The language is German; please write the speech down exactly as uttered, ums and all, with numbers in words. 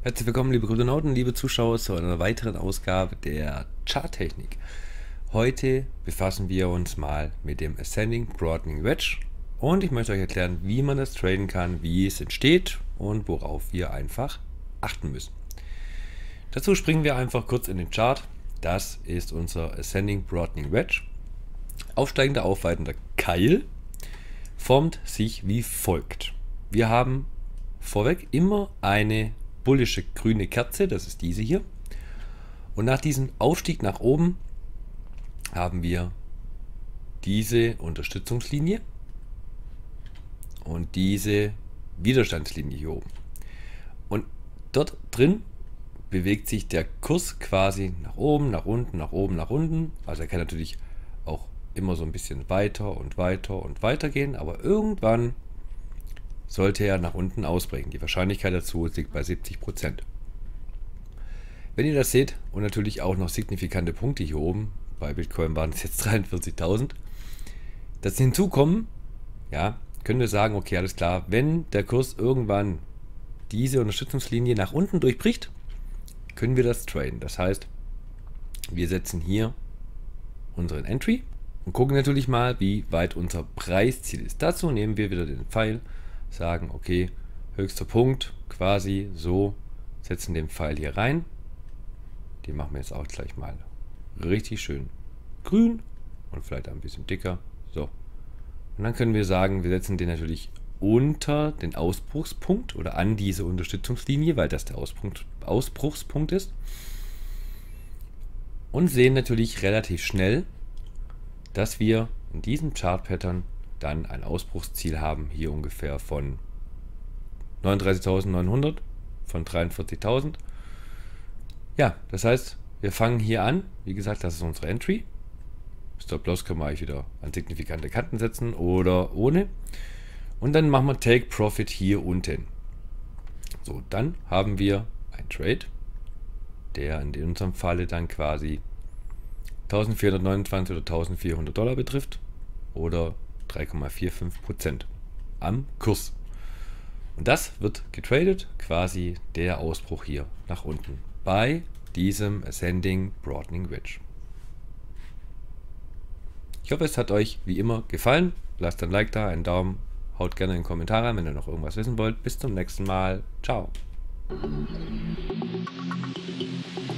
Herzlich willkommen, liebe Kryptonauten, liebe Zuschauer, zu einer weiteren Ausgabe der Charttechnik. Heute befassen wir uns mal mit dem Ascending Broadening Wedge und ich möchte euch erklären, wie man das traden kann, wie es entsteht und worauf wir einfach achten müssen. Dazu springen wir einfach kurz in den Chart. Das ist unser Ascending Broadening Wedge. Aufsteigender, aufweitender Keil formt sich wie folgt. Wir haben vorweg immer eine bullische grüne Kerze, das ist diese hier. Und nach diesem Aufstieg nach oben haben wir diese Unterstützungslinie und diese Widerstandslinie hier oben. Und dort drin bewegt sich der Kurs quasi nach oben, nach unten, nach oben, nach unten. Also er kann natürlich auch immer so ein bisschen weiter und weiter und weiter gehen, aber irgendwann sollte er nach unten ausbrechen. Die Wahrscheinlichkeit dazu liegt bei siebzig Prozent. Wenn ihr das seht und natürlich auch noch signifikante Punkte hier oben, bei Bitcoin waren es jetzt dreiundvierzigtausend, das hinzukommen, ja, können wir sagen, okay, alles klar, wenn der Kurs irgendwann diese Unterstützungslinie nach unten durchbricht, können wir das traden. Das heißt, wir setzen hier unseren Entry und gucken natürlich mal, wie weit unser Preisziel ist. Dazu nehmen wir wieder den Pfeil, sagen, okay, höchster Punkt, quasi so, setzen den Pfeil hier rein. Den machen wir jetzt auch gleich mal richtig schön grün und vielleicht ein bisschen dicker. So. Und dann können wir sagen, wir setzen den natürlich unter den Ausbruchspunkt oder an diese Unterstützungslinie, weil das der Auspunkt, Ausbruchspunkt ist. Und sehen natürlich relativ schnell, dass wir in diesem Chart-Pattern dann ein Ausbruchsziel haben, hier ungefähr von neununddreißigtausendneunhundert, von dreiundvierzigtausend. Ja, das heißt, wir fangen hier an. Wie gesagt, das ist unsere Entry. Stop-Loss können wir eigentlich wieder an signifikante Kanten setzen oder ohne. Und dann machen wir Take Profit hier unten. So, dann haben wir ein Trade, der in unserem Falle dann quasi eintausendvierhundertneunundzwanzig oder eintausendvierhundert Dollar betrifft oder drei Komma fünfundvierzig Prozent am Kurs. Und das wird getradet, quasi der Ausbruch hier nach unten bei diesem Ascending Broadening Wedge. Ich hoffe, es hat euch wie immer gefallen. Lasst ein Like da, einen Daumen, haut gerne in den Kommentar rein, wenn ihr noch irgendwas wissen wollt. Bis zum nächsten Mal. Ciao.